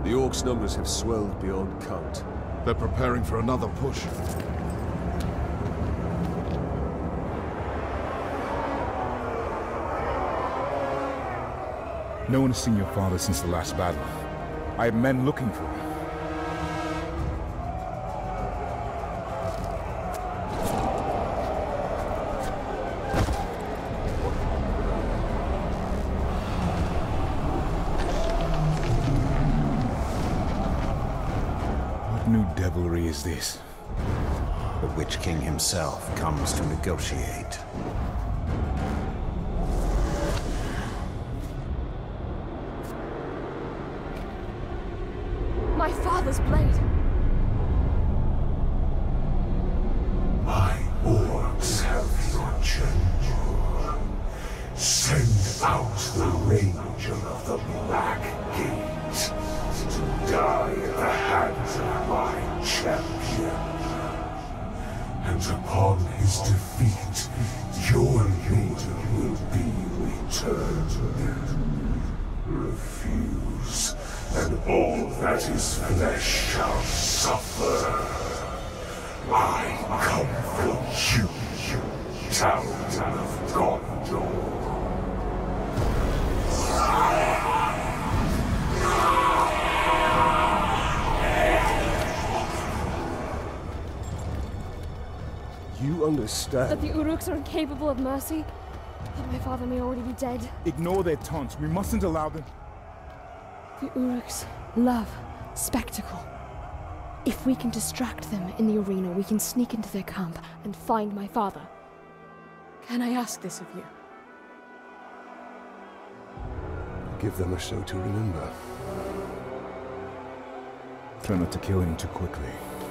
The Orcs' numbers have swelled beyond count. They're preparing for another push. No one has seen your father since the last battle. I have men looking for him. What new devilry is this? The Witch King himself comes to negotiate. My father's blade! My orcs have your general. Send out the Ranger of the Black Gate to die at the hands of my champion. And upon his defeat, your leader will be returned. Refuse, and all that is flesh shall suffer. I come for you, Town of Gondor. You understand? That the Uruks are incapable of mercy? That my father may already be dead? Ignore their taunts. We mustn't allow them. The Uruks love spectacle. If we can distract them in the arena, we can sneak into their camp and find my father. Can I ask this of you? Give them a show to remember. Try not to kill him too quickly.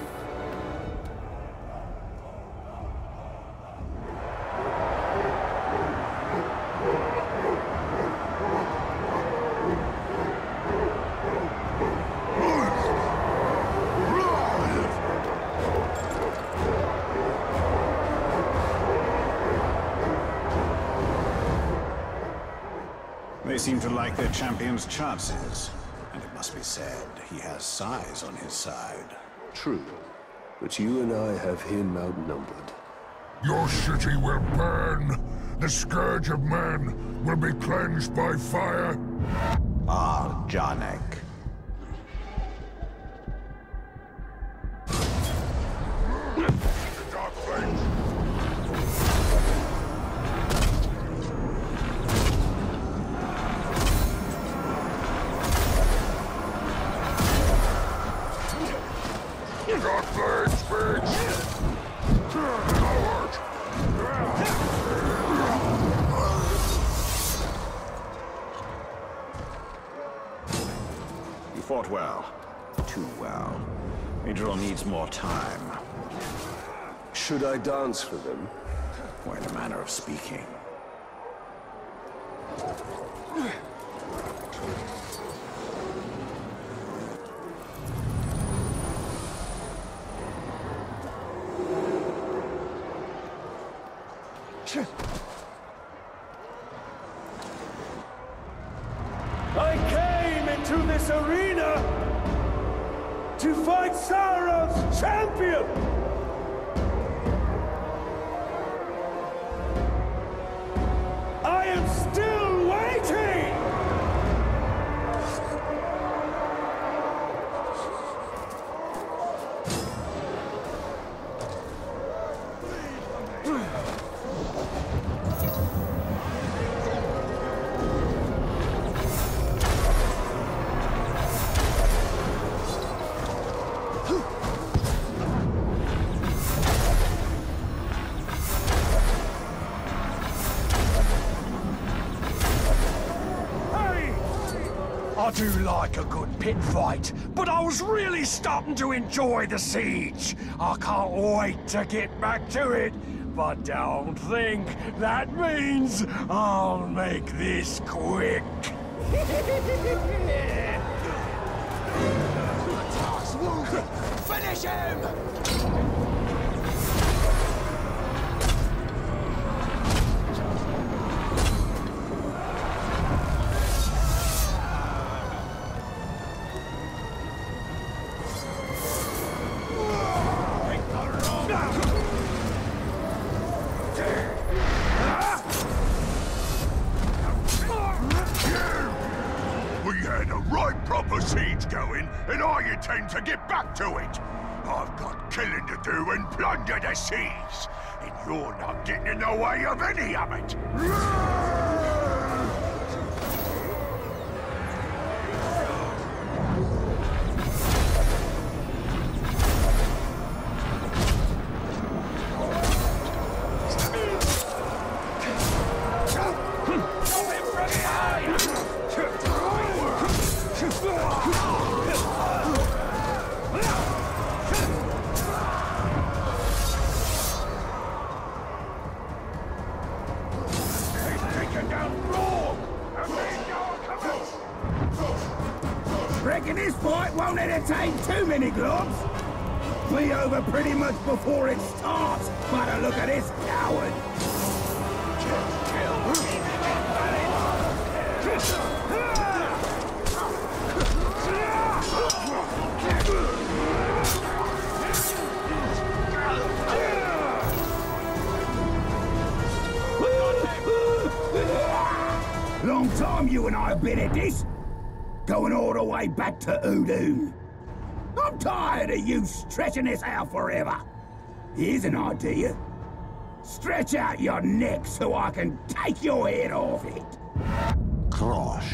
They seem to like their champion's chances. And it must be said, he has size on his side. True, but you and I have him outnumbered. Your city will burn. The scourge of men will be cleansed by fire. Ah, Janek. Dark Flames. Dark Flames, bitch! Coward! You fought well. Too well. Adriel needs more time. Should I dance for them? Or in a manner of speaking. I came into this arena to fight Sauron's champion! I am still waiting! I do like a good pit fight, but I was really starting to enjoy the siege. I can't wait to get back to it, but don't think that means I'll make this quick. Finish him! siege going, and I intend to get back to it. I've got killing to do and plunder the seas, and you're not getting in the way of any of it. Reckon this fight won't entertain too many globs. We over pretty much before it starts, by the look of this coward. Long time you and I have been at this. Going all the way back to Udun. I'm tired of you stretching this out forever. Here's an idea. Stretch out your neck so I can take your head off it. Krosh.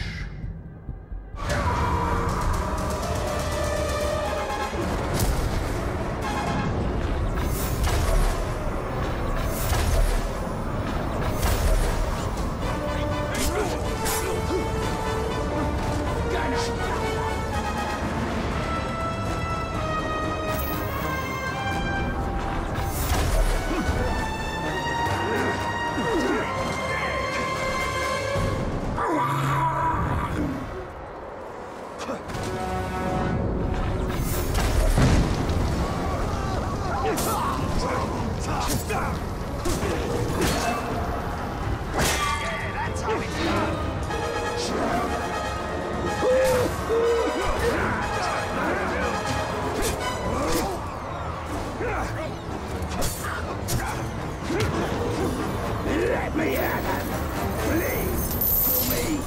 Let me at him! Please! For me!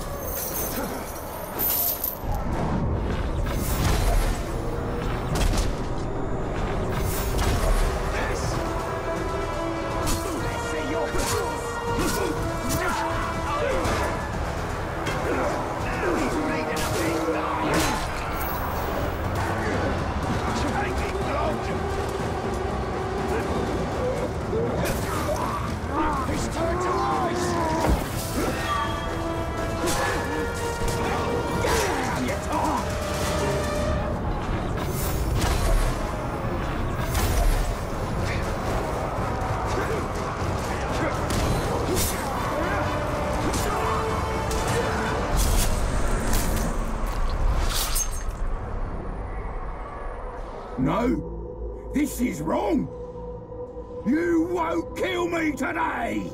Let's see your He's making a big line! Taking He's turned to ice! Get down, you talk! No, this is wrong. You won't kill me today!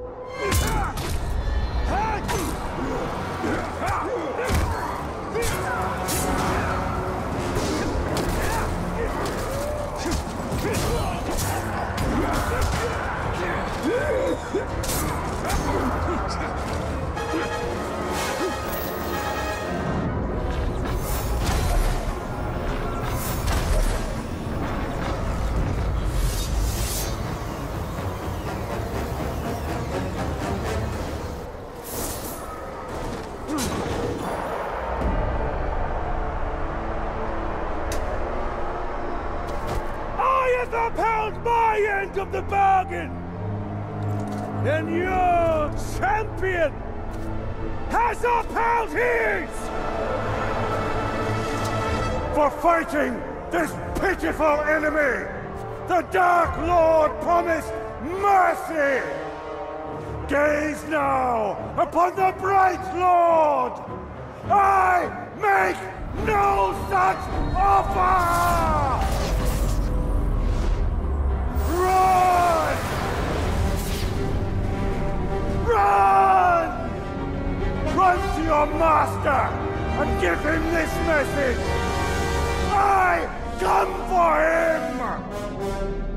Upheld my end of the bargain! And your champion has upheld his! For fighting this pitiful enemy, the Dark Lord promised mercy! Gaze now upon the Bright Lord! I make no such offer! Run! Run! Run to your master and give him this message! I come for him!